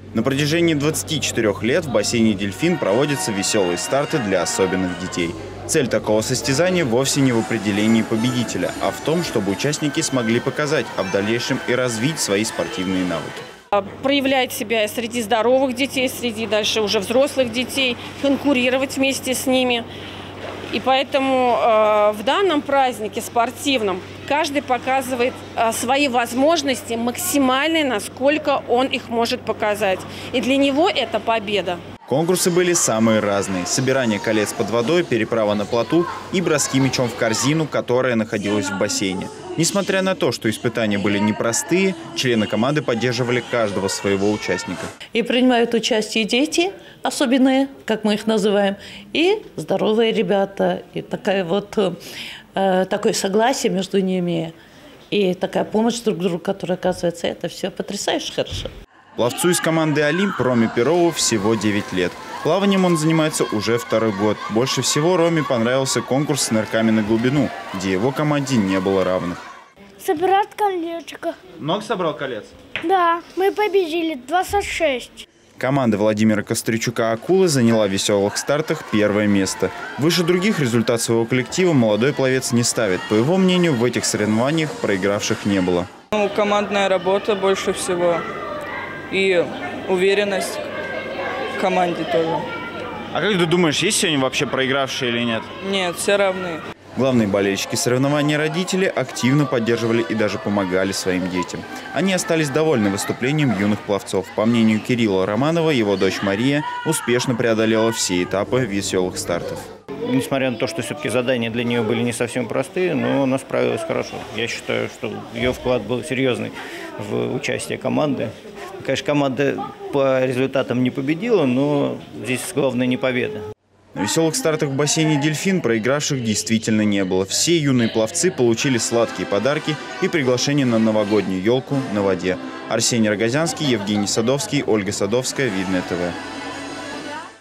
На протяжении 24 лет в бассейне «Дельфин» проводятся веселые старты для особенных детей. Цель такого состязания вовсе не в определении победителя, а в том, чтобы участники смогли показать, а в дальнейшем и развить свои спортивные навыки. Проявлять себя среди здоровых детей, среди дальше уже взрослых детей, конкурировать вместе с ними. И поэтому в данном празднике спортивном каждый показывает свои возможности максимальные, насколько он их может показать. И для него это победа. Конкурсы были самые разные. Собирание колец под водой, переправа на плоту и броски мячом в корзину, которая находилась в бассейне. Несмотря на то, что испытания были непростые, члены команды поддерживали каждого своего участника. И принимают участие дети особенные, как мы их называем, и здоровые ребята. И такое согласие между ними, и такая помощь друг другу, которая оказывается, это все потрясающе хорошо. Пловцу из команды «Олимп» Роме Перову всего 9 лет. Плаванием он занимается уже второй год. Больше всего Роме понравился конкурс с нырками на глубину, где его команде не было равных. Собирать колечко. Много собрал колец? Да, мы победили 26. Команда Владимира Костричука «Акулы» заняла в веселых стартах первое место. Выше других результат своего коллектива молодой пловец не ставит. По его мнению, в этих соревнованиях проигравших не было. Командная работа больше всего. И уверенность в команде тоже. А как ты думаешь, есть сегодня вообще проигравшие или нет? Нет, все равны. Главные болельщики соревнований родители активно поддерживали и даже помогали своим детям. Они остались довольны выступлением юных пловцов. По мнению Кирилла Романова, его дочь Мария успешно преодолела все этапы веселых стартов. Несмотря на то, что все-таки задания для нее были не совсем простые, но она справилась хорошо. Я считаю, что ее вклад был серьезный в участие команды. Конечно, команда по результатам не победила, но здесь главное не победа. На веселых стартах в бассейне «Дельфин» проигравших действительно не было. Все юные пловцы получили сладкие подарки и приглашение на новогоднюю елку на воде. Арсений Рогозянский, Евгений Садовский, Ольга Садовская, Видное ТВ.